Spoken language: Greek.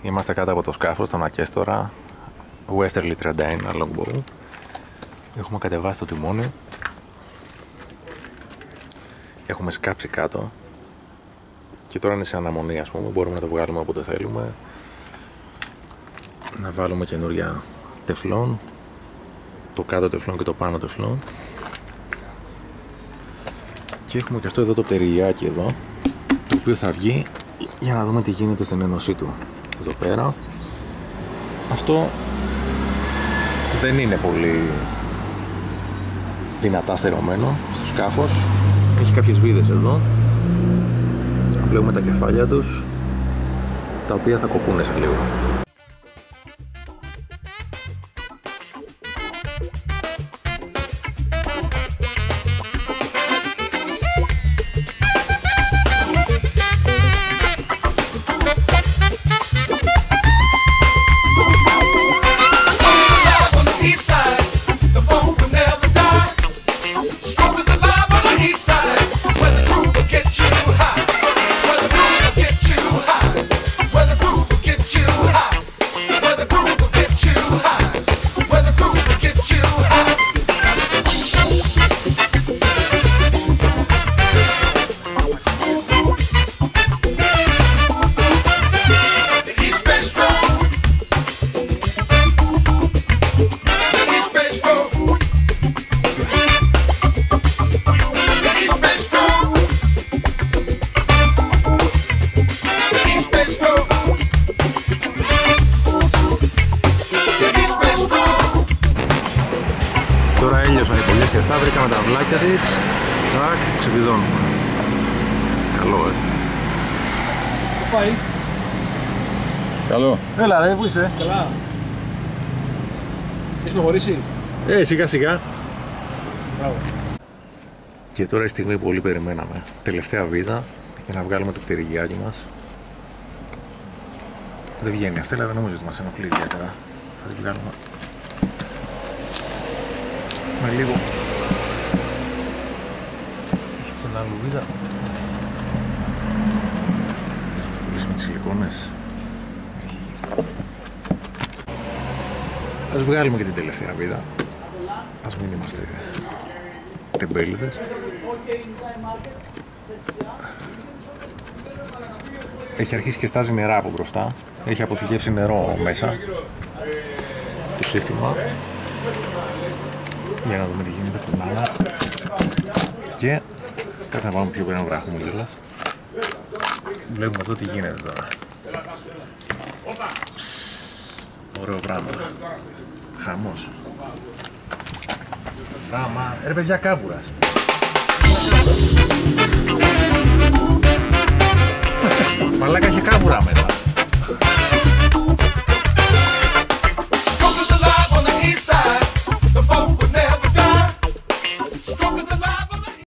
Είμαστε κάτω από το σκάφος, τον Akestor Rudder 31 longbow. Έχουμε κατεβάσει το τιμόνι. Έχουμε σκάψει κάτω. Και τώρα είναι σε αναμονή, ας πούμε. Μπορούμε να το βγάλουμε όποτε θέλουμε. Να βάλουμε καινούρια τεφλόν. Το κάτω τεφλόν και το πάνω τεφλόν. Και έχουμε και αυτό εδώ το πτερυγιάκι εδώ, το οποίο θα βγει για να δούμε τι γίνεται στην ένωσή του. Εδώ πέρα. Αυτό δεν είναι πολύ δυνατά στερωμένο στο σκάφος. Έχει κάποιες βίδες εδώ. Βλέπουμε τα κεφάλια τους, τα οποία θα κοπούνε σε λίγο. Τώρα έλειωσαν οι πολλές και αυτά, βρήκαμε τα αυλάκια της. Τσακ, ξεπηδώνουμε. Καλό, Πώς πάει? Καλό. Έλα ρε, πού είσαι? Καλά. Έχεις προχωρήσει? Σιγά σιγά. Μπράβο. Και τώρα η στιγμή που πολύ περιμέναμε. Τελευταία βίδα για να βγάλουμε το πτερυγιάκι μας. Δεν βγαίνει αυτή, αλλά δεν νομίζω ότι μας ενοχλεί ιδιαίτερα. Θα την βγάλουμε με λίγο. Έχει ξανά άλλη βίδα. Θα πουλήσουμε τις σιλικόνες. Ας βγάλουμε και την τελευταία βίδα. Ας μην είμαστε τεμπέληδες. Έχει αρχίσει και στάζει νερά από μπροστά. Έχει αποθηκεύσει νερό μέσα το σύστημα. Για να δούμε τι γίνεται στην άλλα. Και κάτσε να πάμε πιο πέρα να βράχουμε κιόλας. Βλέπουμε εδώ τι γίνεται τώρα. Ωραίο πράγμα. Χαμός. Πράγμα. Ρε παιδιά, κάβουρας.